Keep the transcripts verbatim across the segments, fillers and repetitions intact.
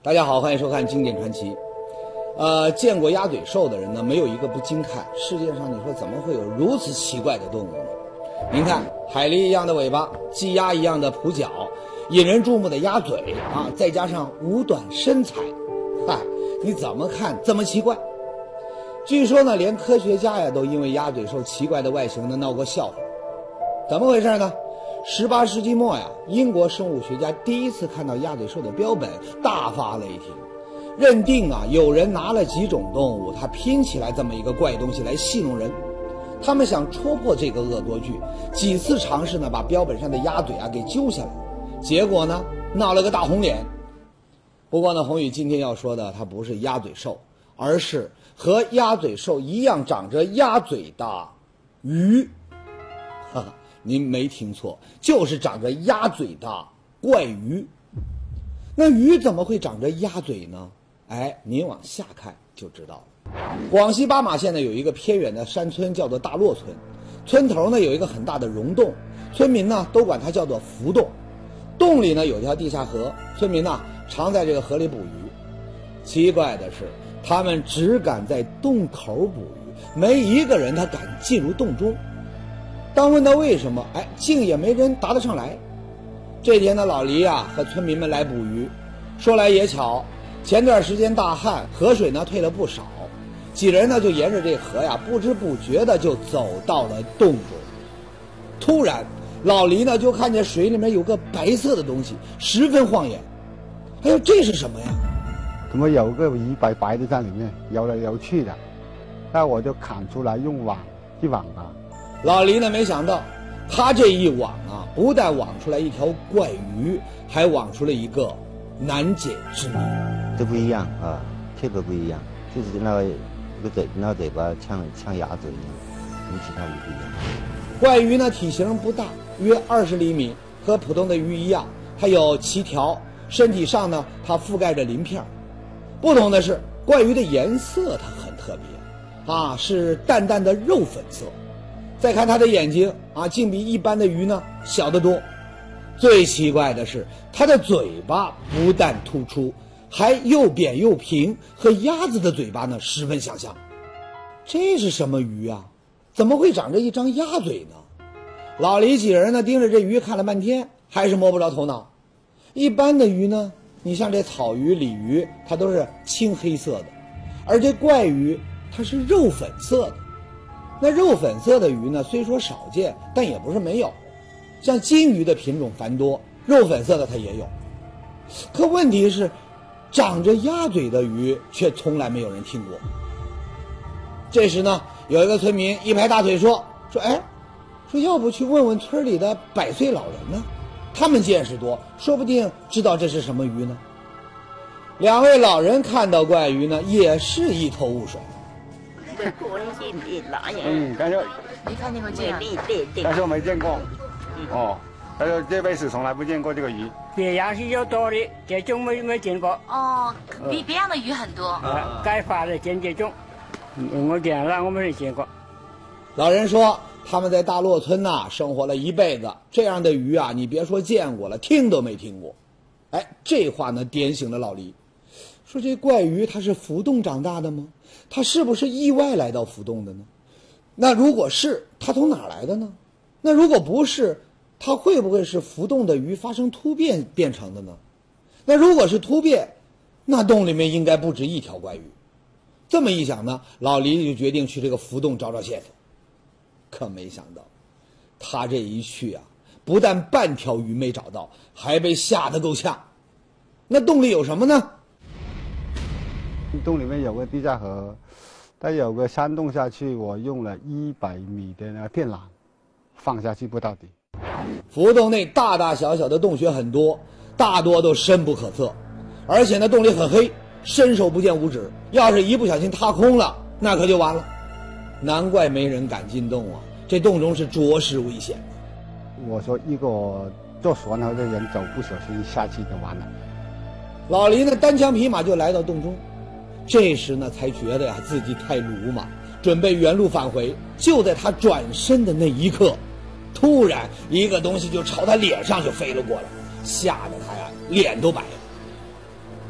大家好，欢迎收看《经典传奇》。呃，见过鸭嘴兽的人呢，没有一个不惊叹。世界上，你说怎么会有如此奇怪的动物呢？您看，海狸一样的尾巴，鸡鸭一样的蹼脚，引人注目的鸭嘴啊，再加上五短身材，嗨，你怎么看这么奇怪？据说呢，连科学家呀都因为鸭嘴兽奇怪的外形呢闹过笑话。怎么回事呢？十八世纪末呀，英国生物学家第一次看到鸭嘴兽的标本，大发雷霆，认定啊有人拿了几种动物，他拼起来这么一个怪东西来戏弄人。他们想戳破这个恶作剧，几次尝试呢把标本上的鸭嘴啊给揪下来，结果呢闹了个大红脸。不过呢，宏宇今天要说的它不是鸭嘴兽，而是和鸭嘴兽一样长着鸭嘴的鱼。哈哈，您没听错，就是长着鸭嘴的怪鱼。那鱼怎么会长着鸭嘴呢？哎，您往下看就知道了。广西巴马县呢有一个偏远的山村叫做大洛村，村头呢有一个很大的溶洞，村民呢都管它叫做浮洞。洞里呢有条地下河，村民呢常在这个河里捕鱼。奇怪的是，他们只敢在洞口捕鱼，没一个人他敢进入洞中。当问到为什么，哎，竟也没人答得上来。这天呢，老黎啊和村民们来捕鱼，说来也巧，前段时间大旱，河水呢退了不少，几人呢就沿着这河呀，不知不觉的就走到了洞中。突然，老黎呢就看见水里面有个白色的东西，十分晃眼。哎呦，这是什么呀？ 怎么有个鱼白白的在里面游来游去的？那我就砍出来用网一网啊。 老黎呢没想到，他这一网啊，不但网出来一条怪鱼，还网出了一个难解之谜。 这不一样啊，特别不一样，就是那个那个嘴那个嘴巴像像鸭嘴一样，跟其他鱼不一样。 怪鱼呢体型不大，约二十厘米，和普通的鱼一样，它有鳍条，身体上呢它覆盖着鳞片。不同的是，怪鱼的颜色它很特别啊，是淡淡的肉粉色。再看它的眼睛啊，竟比一般的鱼呢小得多。最奇怪的是，它的嘴巴不但突出，还又扁又平，和鸭子的嘴巴呢十分相像。这是什么鱼啊？怎么会长着一张鸭嘴呢？老李几人呢盯着这鱼看了半天，还是摸不着头脑。一般的鱼呢，你像这草鱼、鲤鱼，它都是青黑色的，而这怪鱼它是肉粉色的。那肉粉色的鱼呢，虽说少见，但也不是没有。像金鱼的品种繁多，肉粉色的它也有。可问题是，长着鸭嘴的鱼却从来没有人听过。这时呢，有一个村民一拍大腿说：“说哎，说要不去问问村里的百岁老人呢？他们见识多，说不定知道这是什么鱼呢。”两位老人看到怪鱼呢，也是一头雾水。 嗯，但是没看见过这样， 但是我没见过，哦，但是这辈子从来不见过这个鱼。 别样是有多的，这种没没见过。 哦，比别样的鱼很多。 啊，该发的见这种，我见了我没人见过。 老人说，他们在大洛村呐、啊、生活了一辈子，这样的鱼啊，你别说见过了，听都没听过。哎，这话呢点醒了老黎，说这怪鱼它是浮洞长大的吗？它是不是意外来到浮洞的呢？那如果是，它从哪儿来的呢？那如果不是，它会不会是浮洞的鱼发生突变变成的呢？那如果是突变，那洞里面应该不止一条怪鱼。这么一想呢，老黎就决定去这个浮洞找找线索。可没想到，他这一去啊，不但半条鱼没找到，还被吓得够呛。那洞里有什么呢？ 洞里面有个地下河，它有个山洞下去，我用了一百米的那个电缆放下去不到底。 浮洞内大大小小的洞穴很多，大多都深不可测，而且呢洞里很黑，伸手不见五指，要是一不小心踏空了，那可就完了。难怪没人敢进洞啊，这洞中是着实危险的。 我说一个坐船头的人走不小心下去就完了。 老黎呢单枪匹马就来到洞中，这时呢才觉得呀自己太鲁莽，准备原路返回。就在他转身的那一刻，突然一个东西就朝他脸上就飞了过来，吓得他呀脸都白了。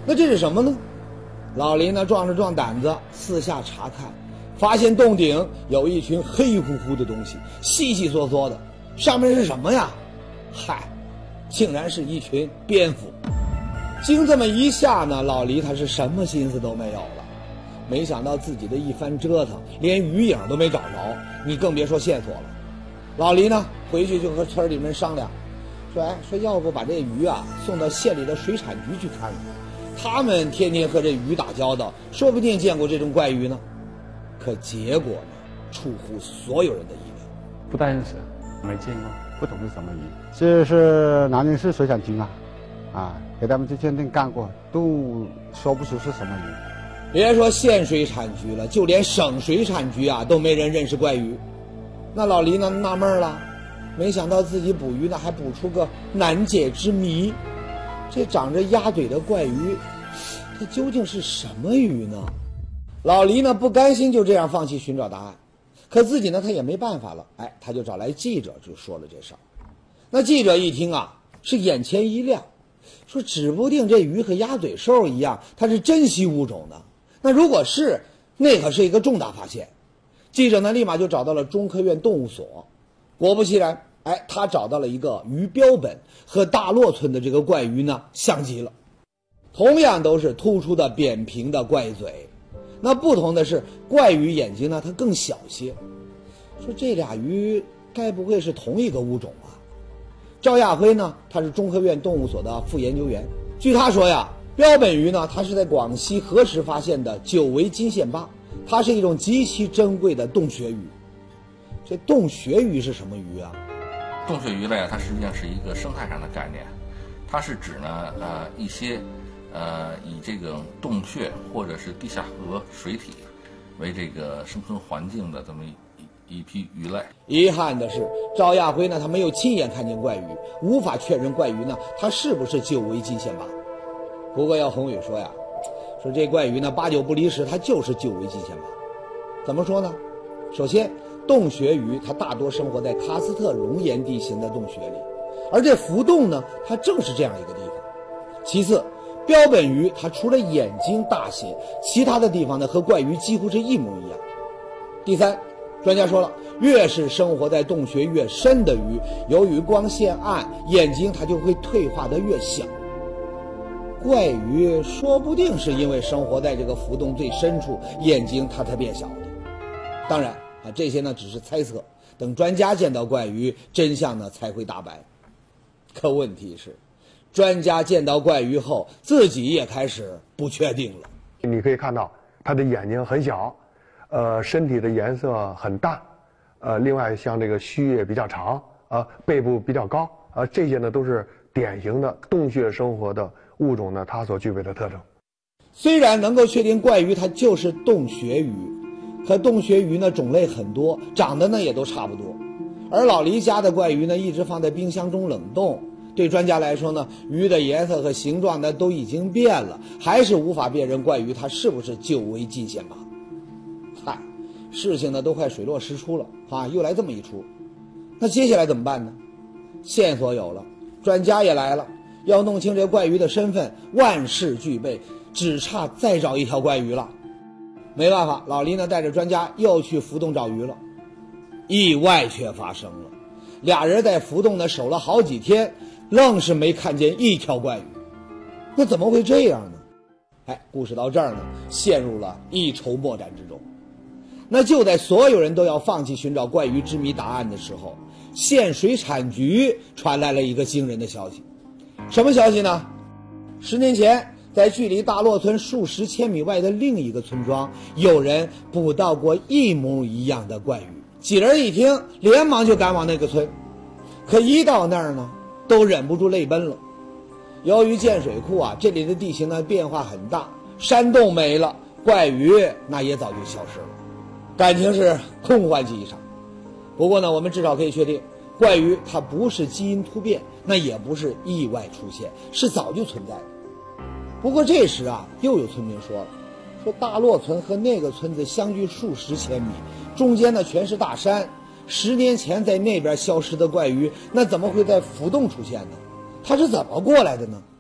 那这是什么呢？老林呢壮着壮胆子四下查看，发现洞顶有一群黑乎乎的东西，细细索索的，上面是什么呀？嗨，竟然是一群蝙蝠。经这么一下呢，老黎他是什么心思都没有了。没想到自己的一番折腾，连鱼影都没找着，你更别说线索了。老黎呢回去就和村里人商量，说哎，说要不把这鱼啊送到县里的水产局去看看，他们天天和这鱼打交道，说不定见过这种怪鱼呢。可结果呢，出乎所有人的意料。 不太认识，没见过， 不懂是什么鱼。这是南宁市水产局嘛，啊，给他们去鉴定干过，都说不出是什么鱼。 别说县水产局了，就连省水产局啊都没人认识怪鱼。那老黎呢纳闷了，没想到自己捕鱼呢还捕出个难解之谜。这长着鸭嘴的怪鱼，它究竟是什么鱼呢？老黎呢不甘心就这样放弃寻找答案，可自己呢他也没办法了，哎，他就找来记者就说了这事儿。那记者一听啊，是眼前一亮，说指不定这鱼和鸭嘴兽一样，它是珍稀物种呢。那如果是，那可是一个重大发现。记者呢立马就找到了中科院动物所，果不其然，哎，他找到了一个鱼标本，和大洛村的这个怪鱼呢相极了，同样都是突出的扁平的怪嘴。那不同的是，怪鱼眼睛呢它更小些。说这俩鱼该不会是同一个物种吧？赵亚辉呢，他是中科院动物所的副研究员。据他说呀，标本鱼呢，它是在广西河池发现的久围金线巴，它是一种极其珍贵的洞穴鱼。这洞穴鱼是什么鱼啊？ 洞穴鱼类啊，它实际上是一个生态上的概念，它是指呢呃一些呃以这个洞穴或者是地下河水体为这个生存环境的这么一一批鱼类。 遗憾的是，赵亚辉呢他没有亲眼看见怪鱼，无法确认怪鱼呢它是不是久围金线巴。不过要宏伟说呀，说这怪鱼呢八九不离十，它就是久围金线巴。怎么说呢？首先，洞穴鱼它大多生活在喀斯特熔岩地形的洞穴里，而这浮洞呢它正是这样一个地方。其次，标本鱼它除了眼睛大些，其他的地方呢和怪鱼几乎是一模一样。第三，专家说了，越是生活在洞穴越深的鱼，由于光线暗，眼睛它就会退化得越小。怪鱼说不定是因为生活在这个浮洞最深处，眼睛它才变小的。当然啊，这些呢只是猜测，等专家见到怪鱼，真相呢才会大白。可问题是，专家见到怪鱼后，自己也开始不确定了。 你可以看到它的眼睛很小，呃，身体的颜色很淡，呃，另外像这个须也比较长，啊、呃，背部比较高，啊、呃，这些呢都是典型的洞穴生活的物种呢它所具备的特征。 虽然能够确定怪鱼它就是洞穴鱼，可洞穴鱼呢种类很多，长得呢也都差不多。而老黎家的怪鱼呢一直放在冰箱中冷冻，对专家来说呢，鱼的颜色和形状呢都已经变了，还是无法辨认怪鱼它是不是久围金线巴。嗨，事情呢都快水落石出了啊，又来这么一出。那接下来怎么办呢？线索有了，专家也来了，要弄清这怪鱼的身份，万事俱备，只差再找一条怪鱼了。没办法，老黎呢带着专家又去浮洞找鱼了。意外却发生了，俩人在浮洞呢守了好几天，愣是没看见一条怪鱼。那怎么会这样呢？哎，故事到这儿呢，陷入了一筹莫展之中。那就在所有人都要放弃寻找怪鱼之谜答案的时候，县水产局传来了一个惊人的消息。什么消息呢？十年前，在距离大洛村数十千米外的另一个村庄，有人捕到过一模一样的怪鱼。几人一听，连忙就赶往那个村，可一到那儿呢，都忍不住泪奔了。由于建水库啊，这里的地形呢变化很大，山洞没了，怪鱼那也早就消失了，感情是空欢喜一场。不过呢，我们至少可以确定，怪鱼它不是基因突变，那也不是意外出现，是早就存在的。不过这时啊，又有村民说了，说大洛村和那个村子相距数十千米，中间呢全是大山，十年前在那边消失的怪鱼，那怎么会在浮洞出现呢？它是怎么过来的呢？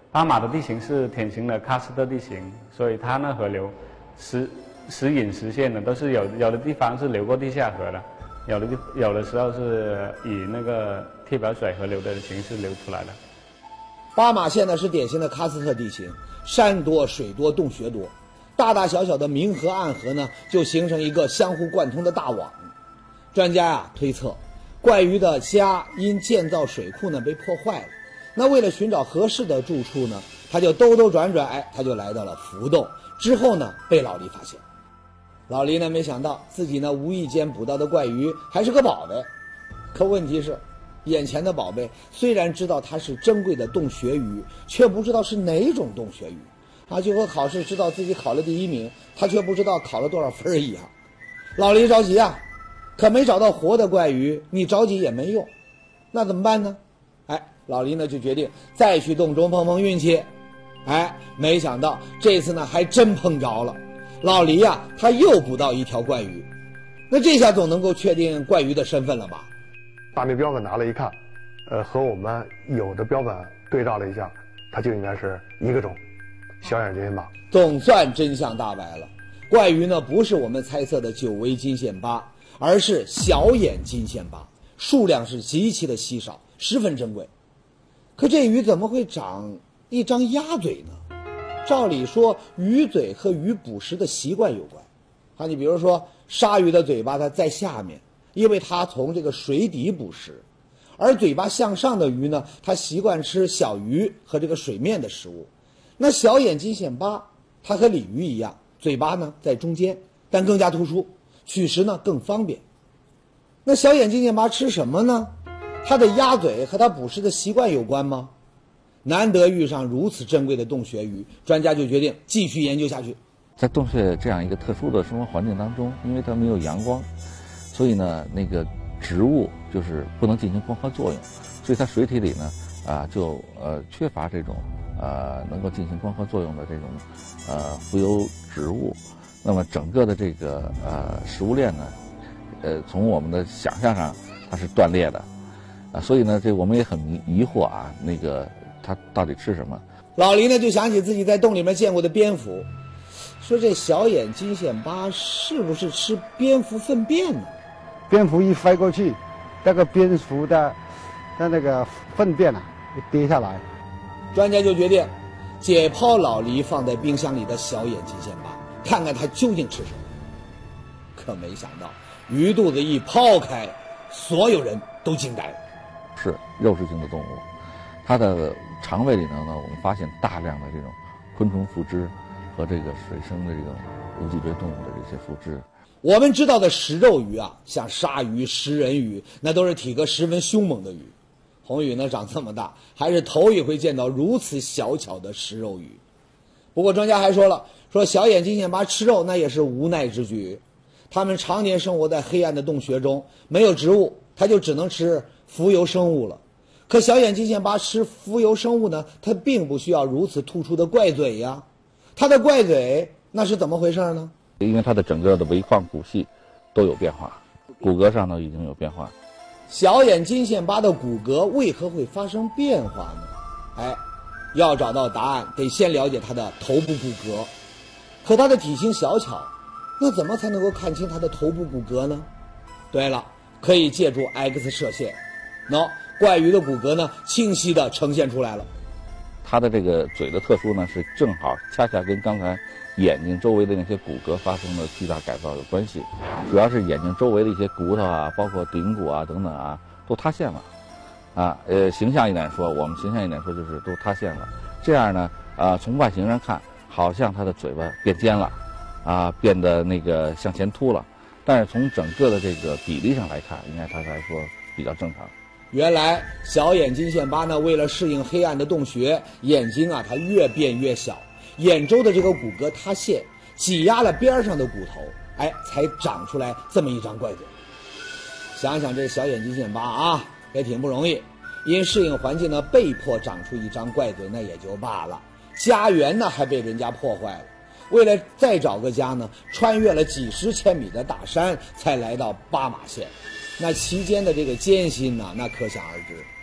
巴马的地形是典型的喀斯特地形，所以它那河流时时隐时现的，都是有有的地方是流过地下河的，有的地有的时候是以那个替表水河流的形式流出来的。 巴马县呢是典型的喀斯特地形，山多水多洞穴多，大大小小的明河暗河呢就形成一个相互贯通的大网。专家啊推测，怪鱼的家因建造水库呢被破坏了，那为了寻找合适的住处呢，他就兜兜转转，哎，他就来到了浮洞，之后呢被老黎发现。老黎呢没想到自己呢无意间捕到的怪鱼还是个宝贝，可问题是眼前的宝贝虽然知道它是珍贵的洞穴鱼，却不知道是哪种洞穴鱼啊，就和考试知道自己考了第一名，他却不知道考了多少分一样。老黎着急啊，可没找到活的怪鱼，你着急也没用，那怎么办呢？哎，老黎呢就决定再去洞中碰碰运气。哎，没想到这次呢还真碰着了。老黎呀、啊，他又捕到一条怪鱼，那这下总能够确定怪鱼的身份了吧？ 把那标本拿来一看，呃，和我们有的标本对照了一下，它就应该是一个种，小眼金线巴。 总算真相大白了，怪鱼呢不是我们猜测的九尾金线巴，而是小眼金线巴，数量是极其的稀少，十分珍贵。可这鱼怎么会长一张鸭嘴呢？照理说，鱼嘴和鱼捕食的习惯有关。啊，你比如说，鲨鱼的嘴巴它在下面，因为它从这个水底捕食，而嘴巴向上的鱼呢，它习惯吃小鱼和这个水面的食物。那小眼金线巴，它和鲤鱼一样，嘴巴呢在中间，但更加突出，取食呢更方便。那小眼金线巴吃什么呢？它的鸭嘴和它捕食的习惯有关吗？难得遇上如此珍贵的洞穴鱼，专家就决定继续研究下去。 在洞穴这样一个特殊的生活环境当中，因为它没有阳光，所以呢，那个植物就是不能进行光合作用，所以它水体里呢，啊，就呃缺乏这种呃能够进行光合作用的这种呃浮游植物。那么整个的这个呃食物链呢，呃，从我们的想象上它是断裂的，啊，所以呢，这我们也很疑惑啊，那个。它到底吃什么？ 老黎呢就想起自己在洞里面见过的蝙蝠，说这小眼金线巴是不是吃蝙蝠粪便呢？ 蝙蝠一飞过去，那个蝙蝠的的那个粪便啊，就跌下来。 专家就决定解剖老黎放在冰箱里的小眼金线巴，看看它究竟吃什么。可没想到，鱼肚子一抛开，所有人都惊呆了。 是肉食性的动物。它的肠胃里头呢，我们发现大量的这种昆虫附肢和这个水生的这种无脊椎动物的这些附肢。 我们知道的食肉鱼啊，像鲨鱼、食人鱼，那都是体格十分凶猛的鱼。红宇呢长这么大，还是头一回见到如此小巧的食肉鱼。不过专家还说了，说小眼金线巴吃肉那也是无奈之举。它们常年生活在黑暗的洞穴中，没有植物，它就只能吃浮游生物了。可小眼金线巴吃浮游生物呢，它并不需要如此突出的怪嘴呀。它的怪嘴那是怎么回事呢？ 因为它的整个的微框骨系都有变化，骨骼上呢已经有变化。 小眼金线巴的骨骼为何会发生变化呢？哎，要找到答案，得先了解它的头部骨骼。可它的体型小巧，那怎么才能够看清它的头部骨骼呢？对了，可以借助 X 射线。喏、no, 怪鱼的骨骼呢，清晰地呈现出来了。 它的这个嘴的特殊呢，是正好恰恰跟刚才眼睛周围的那些骨骼发生了巨大改造有关系。主要是眼睛周围的一些骨头啊，包括顶骨啊等等啊，都塌陷了。啊，呃，形象一点说，我们形象一点说就是都塌陷了。这样呢，啊、呃，从外形上看，好像它的嘴巴变尖了，啊，变得那个向前凸了。但是从整个的这个比例上来看，应该它来说比较正常。 原来小眼金线巴呢，为了适应黑暗的洞穴，眼睛啊它越变越小，眼周的这个骨骼塌陷，挤压了边上的骨头，哎，才长出来这么一张怪嘴。想想这小眼金线巴啊，也挺不容易，因适应环境呢，被迫长出一张怪嘴，那也就罢了，家园呢还被人家破坏了。为了再找个家呢，穿越了几十千米的大山，才来到巴马县。那期间的这个艰辛呢，那可想而知。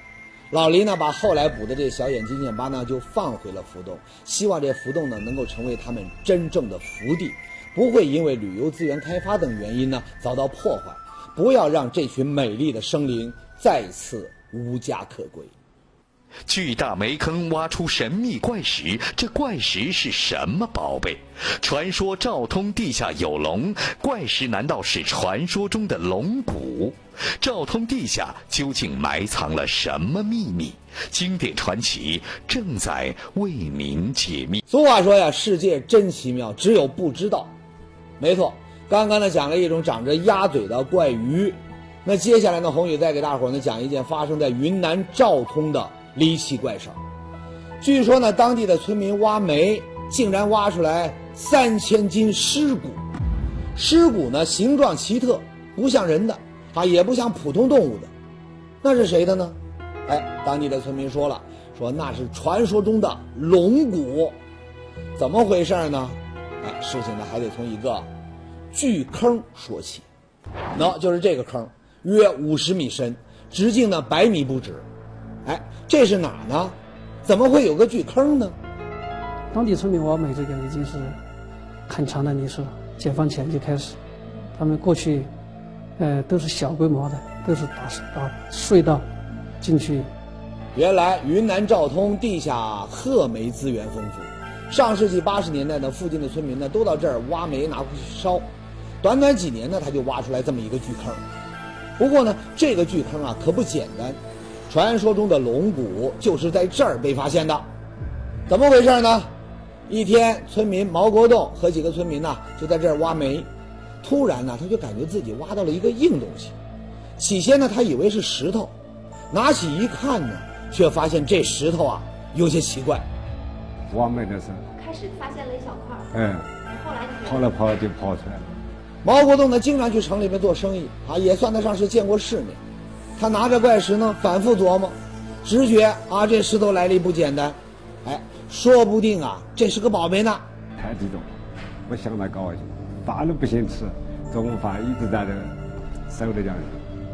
老黎呢，把后来补的这小眼金线疤呢，就放回了浮洞，希望这浮洞呢能够成为他们真正的福地，不会因为旅游资源开发等原因呢遭到破坏，不要让这群美丽的生灵再次无家可归。 巨大煤坑挖出神秘怪石，这怪石是什么宝贝？传说昭通地下有龙，怪石难道是传说中的龙骨？昭通地下究竟埋藏了什么秘密？经典传奇正在为您解密。 俗话说呀，世界真奇妙，只有不知道。没错，刚刚呢讲了一种长着鸭嘴的怪鱼，那接下来呢，宏宇再给大伙呢讲一件发生在云南昭通的离奇怪事儿。据说呢，当地的村民挖煤，竟然挖出来三千斤尸骨。尸骨呢，形状奇特，不像人的啊，也不像普通动物的。那是谁的呢？哎，当地的村民说了，说那是传说中的龙骨。怎么回事呢？哎，事情呢还得从一个巨坑说起。那就是这个坑，约五十米深，直径呢百米不止。哎，这是哪儿呢？怎么会有个巨坑呢？ 当地村民挖煤这个已经是很长的历史了，解放前就开始，他们过去，呃，都是小规模的，都是打打隧道进去。 原来云南昭通地下褐煤资源丰富，上世纪八十年代呢，附近的村民呢都到这儿挖煤拿回去烧，短短几年呢，他就挖出来这么一个巨坑。不过呢，这个巨坑啊可不简单。传说中的龙骨就是在这儿被发现的，怎么回事呢？一天，村民毛国栋和几个村民呢就在这儿挖煤，突然呢他就感觉自己挖到了一个硬东西。起先呢他以为是石头，拿起一看呢，却发现这石头啊有些奇怪。 挖煤的时候， 开始发现了一小块， 嗯， 后来你跑了跑就跑出来了。 毛国栋呢经常去城里面做生意啊，也算得上是见过世面。他拿着怪石呢，反复琢磨，直觉啊，这石头来历不简单，哎，说不定啊，这是个宝贝呢。 太激动了，我相当高兴，饭都不想吃，中午饭一直在这手里这样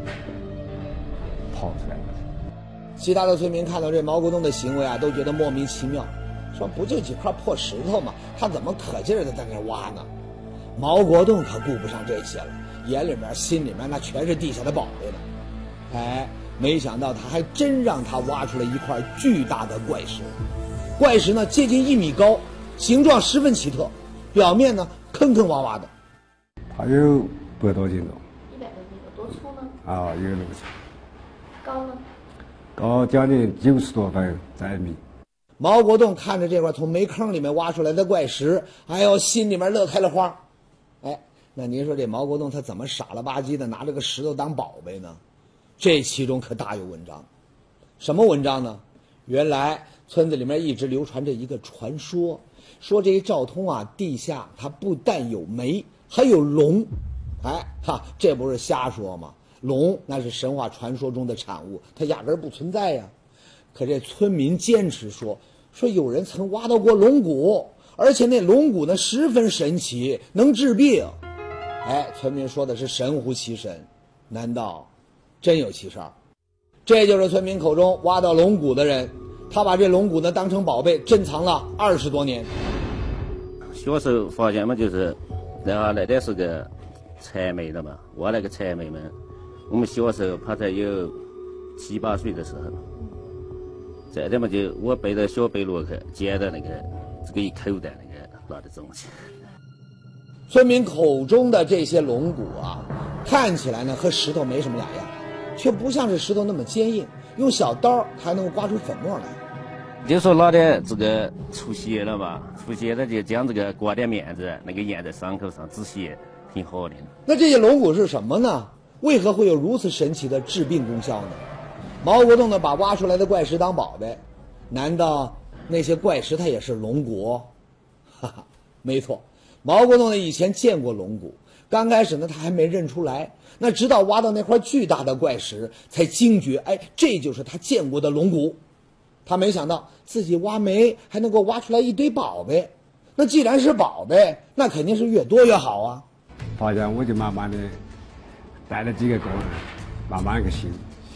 跑出来了。 其他的村民看到这毛国栋的行为啊，都觉得莫名其妙，说不就几块破石头吗？他怎么可劲儿的在那挖呢？毛国栋可顾不上这些了，眼里面心里面那全是地下的宝贝呢。哎，没想到他还真让他挖出了一块巨大的怪石。怪石呢接近一米高，形状十分奇特，表面呢坑坑洼洼的。 它有百多斤重。 一百多斤，有多粗呢？ 啊，有那么粗。 高呢？ 高将近九十多分在米。 毛国栋看着这块从煤坑里面挖出来的怪石，哎呦，心里面乐开了花。哎，那您说这毛国栋他怎么傻了吧唧的拿这个石头当宝贝呢？这其中可大有文章。什么文章呢？原来村子里面一直流传着一个传说，说这一昭通啊，地下它不但有煤，还有龙。哎哈，这不是瞎说吗？龙那是神话传说中的产物，它压根儿不存在呀。可这村民坚持说，说有人曾挖到过龙骨，而且那龙骨呢十分神奇，能治病。哎，村民说的是神乎其神，难道真有其事儿？这就是村民口中挖到龙骨的人，他把这龙骨呢当成宝贝珍藏了二十多年。 小时候发现嘛，就是然后那点是个柴煤的嘛，挖那个柴煤嘛。我们小时候怕才有七八岁的时候，再的嘛就我背着小背箩去捡的那个这个一口袋那个拿的东西。 村民口中的这些龙骨啊，看起来呢和石头没什么两样，却不像是石头那么坚硬，用小刀还能够刮出粉末来。 就说拿点这个出血了嘛，出血了就将这个刮点面子，那个盐在伤口上止血，挺好的。 那这些龙骨是什么呢？为何会有如此神奇的治病功效呢？毛国栋呢把挖出来的怪石当宝贝，难道那些怪石它也是龙骨？哈哈，没错。毛国栋呢以前见过龙骨，刚开始呢他还没认出来，那直到挖到那块巨大的怪石才惊觉，哎，这就是他见过的龙骨。他没想到自己挖煤还能够挖出来一堆宝贝，那既然是宝贝，那肯定是越多越好啊。 发现我就慢慢的带了几个工人，慢慢去修，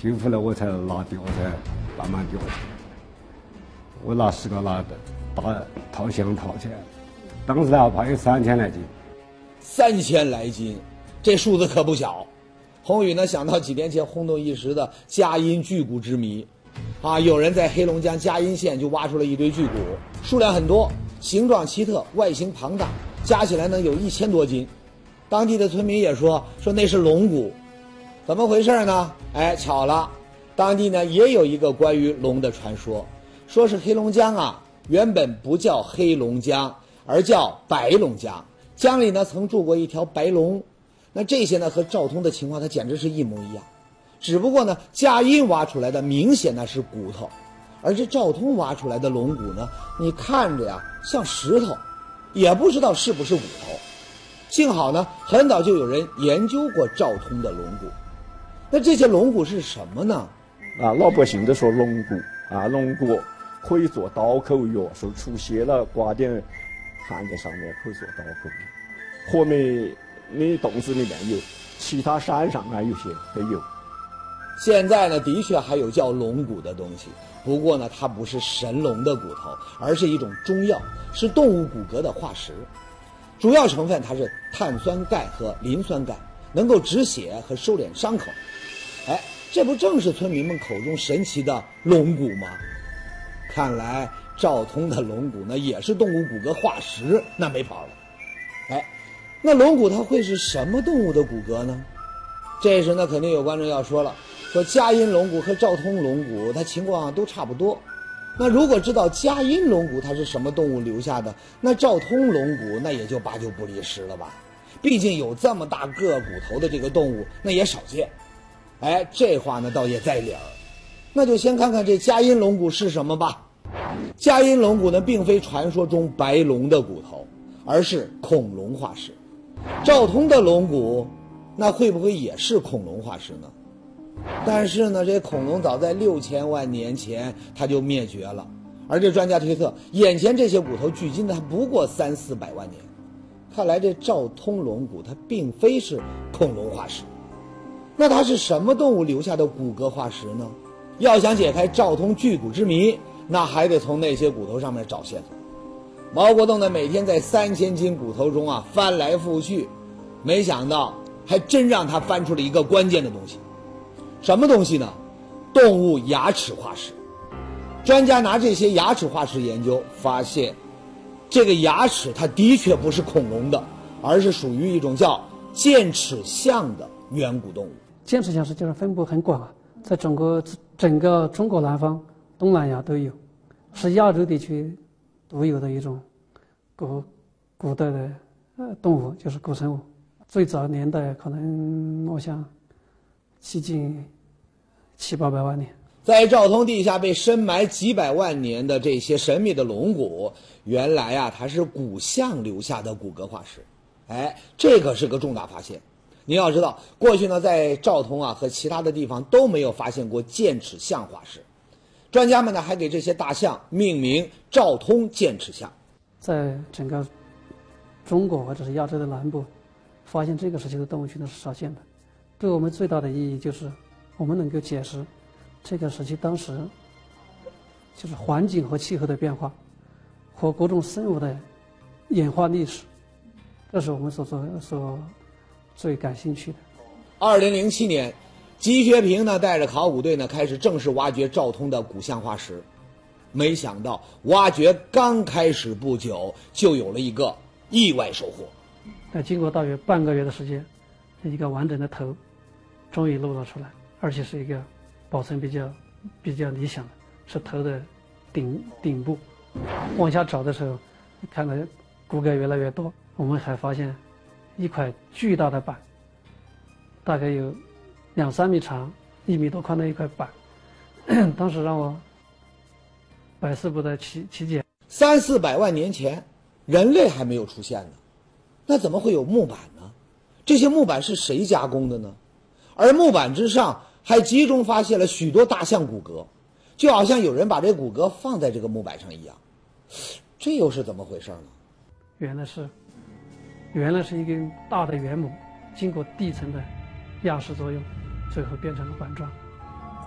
平复了我才拿掉，我才慢慢掉下来。我拿十个拿的大套箱套起来，当时哪怕有三千来斤。 三千来斤，这数字可不小。宏宇呢想到几年前轰动一时的佳音巨骨之谜，啊，有人在黑龙江佳音县就挖出了一堆巨骨，数量很多，形状奇特，外形庞大，加起来呢有一千多斤。当地的村民也说说那是龙骨，怎么回事呢？哎，巧了，当地呢也有一个关于龙的传说，说是黑龙江啊原本不叫黑龙江，而叫白龙江，江里呢曾住过一条白龙。那这些呢和赵通的情况它简直是一模一样，只不过呢佳音挖出来的明显呢是骨头，而这赵通挖出来的龙骨呢，你看着呀像石头，也不知道是不是骨头。幸好呢很早就有人研究过赵通的龙骨。那这些龙骨是什么呢？ 啊，老百姓都说龙骨啊，龙骨可以做刀口药，说出血了刮点汗在上面可以做刀口药。和美你洞子里面有，其他山上啊有些都有。 现在呢的确还有叫龙骨的东西，不过呢它不是神龙的骨头，而是一种中药，是动物骨骼的化石。主要成分它是碳酸钙和磷酸钙，能够止血和收敛伤口。哎，这不正是村民们口中神奇的龙骨吗？看来赵通的龙骨呢也是动物骨骼化石，那没跑了。哎，那龙骨它会是什么动物的骨骼呢？这时呢肯定有观众要说了，说佳音龙骨和赵通龙骨它情况都差不多。那如果知道佳音龙骨它是什么动物留下的，那赵通龙骨那也就八九不离十了吧。毕竟有这么大个骨头的这个动物那也少见。哎，这话呢倒也在理儿。那就先看看这佳音龙骨是什么吧。佳音龙骨呢并非传说中白龙的骨头，而是恐龙化石。赵通的龙骨那会不会也是恐龙化石呢？但是呢这恐龙早在六千万年前它就灭绝了，而这专家推测眼前这些骨头距今呢不过三四百万年。看来这赵通龙骨它并非是恐龙化石。那它是什么动物留下的骨骼化石呢？要想解开赵通巨骨之谜，那还得从那些骨头上面找线索。毛国栋呢每天在三千斤骨头中啊翻来覆去，没想到还真让他翻出了一个关键的东西。什么东西呢？动物牙齿化石。专家拿这些牙齿化石研究，发现这个牙齿它的确不是恐龙的，而是属于一种叫剑齿象的远古动物。 剑齿象实际上分布很广啊，在整个整个中国南方、东南亚都有，是亚洲地区独有的一种古古代的呃动物，就是古生物。最早年代可能我想接近七八百万年。 在赵通地下被深埋几百万年的这些神秘的龙骨，原来啊它是骨象留下的骨骼化石。哎，这个是个重大发现。您要知道，过去呢在赵通啊和其他的地方都没有发现过剑齿象化石。专家们呢还给这些大象命名赵通剑齿象。 在整个中国或者是亚洲的南部，发现这个时期的动物群都是少见的。对我们最大的意义就是我们能够解释这个时期当时就是环境和气候的变化和各种生物的演化历史，这是我们所做所最感兴趣的。 二零零七年，吉学平呢带着考古队呢开始正式挖掘赵通的骨象化石。没想到挖掘刚开始不久，就有了一个意外收获。 那经过大约半个月的时间，一个完整的头终于露了出来，而且是一个保存比较比较理想的，是头的顶顶部。往下找的时候，看到骨骼越来越多，我们还发现一块巨大的板，大概有两三米长、一米多宽的一块板，当时让我百思不得其其解。 三四百万年前，人类还没有出现呢，那怎么会有木板呢？这些木板是谁加工的呢？而木板之上还集中发现了许多大象骨骼，就好像有人把这骨骼放在这个木板上一样。这又是怎么回事呢？ 原来是原来是一根大的原木，经过地层的压实作用，最后变成了板状。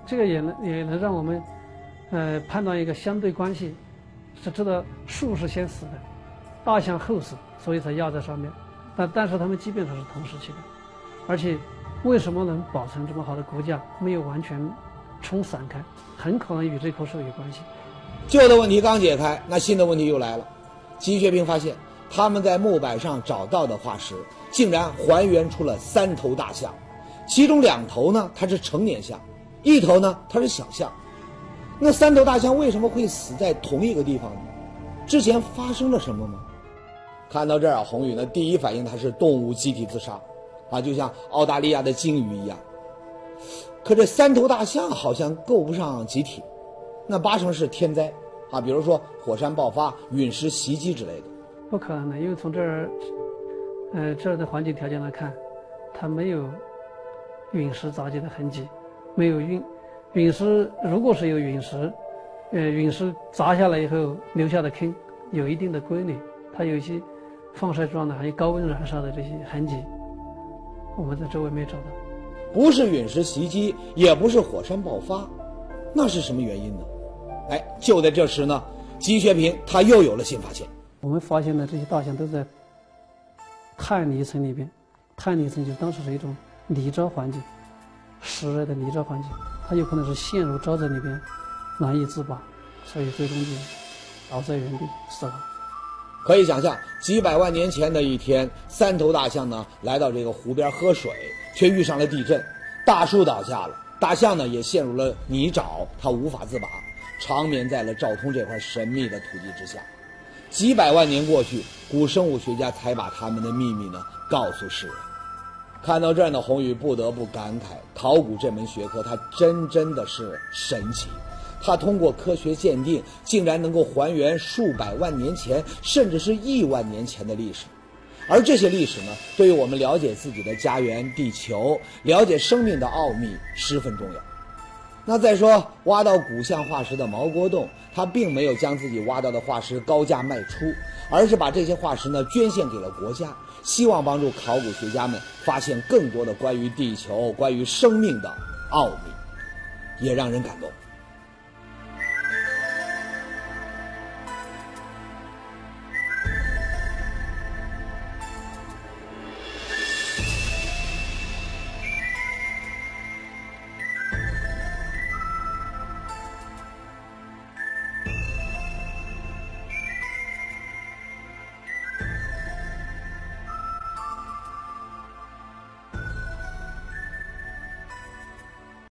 这个也能也能让我们，呃，判断一个相对关系，是知道树是先死的，大象后死，所以才压在上面。但但是它们基本上是同时期的，而且为什么能保存这么好的骨架，没有完全冲散开，很可能与这棵树有关系。 旧的问题刚解开，那新的问题又来了。吉学平发现，他们在木板上找到的化石，竟然还原出了三头大象，其中两头呢它是成年象，一头呢它是小象。那三头大象为什么会死在同一个地方呢？之前发生了什么吗？看到这儿啊，宏宇呢第一反应他是动物集体自杀，啊，就像澳大利亚的鲸鱼一样。可这三头大象好像够不上集体，那八成是天灾啊，比如说火山爆发、陨石袭击之类的。 不可能的，因为从这儿，呃，这儿的环境条件来看，它没有陨石砸击的痕迹，没有陨陨石，如果是有陨石，呃，陨石砸下来以后留下的坑有一定的规律，它有一些放射状的，还有高温燃烧的这些痕迹，我们在周围没找到。 不是陨石袭击，也不是火山爆发，那是什么原因呢？哎，就在这时呢，吉学平他又有了新发现。 我们发现的这些大象都在碳泥层里边，碳泥层就当时是一种泥沼环境，湿热的泥沼环境，它有可能是陷入沼泽里边难以自拔，所以最终就倒在原地死亡。 可以想象，几百万年前的一天，三头大象呢来到这个湖边喝水，却遇上了地震，大树倒下了，大象呢也陷入了泥沼，它无法自拔，长眠在了昭通这块神秘的土地之下。几百万年过去，古生物学家才把他们的秘密呢告诉世人。看到这儿呢，宏宇不得不感慨，考古这门学科它真真的是神奇。它通过科学鉴定，竟然能够还原数百万年前，甚至是亿万年前的历史。而这些历史呢，对于我们了解自己的家园地球，了解生命的奥秘十分重要。那再说，挖到古象化石的毛国栋，他并没有将自己挖到的化石高价卖出，而是把这些化石呢捐献给了国家，希望帮助考古学家们发现更多的关于地球、关于生命的奥秘，也让人感动。